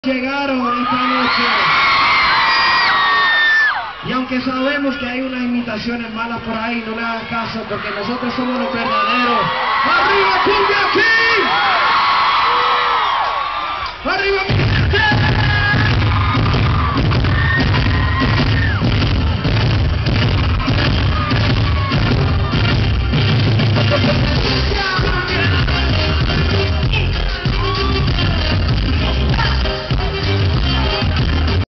Llegaron esta noche y aunque sabemos que hay unas imitaciones malas por ahí, no le hagan caso porque nosotros somos los verdaderos. ¡Arriba Cumbia King! ¡Arriba Cumbia King!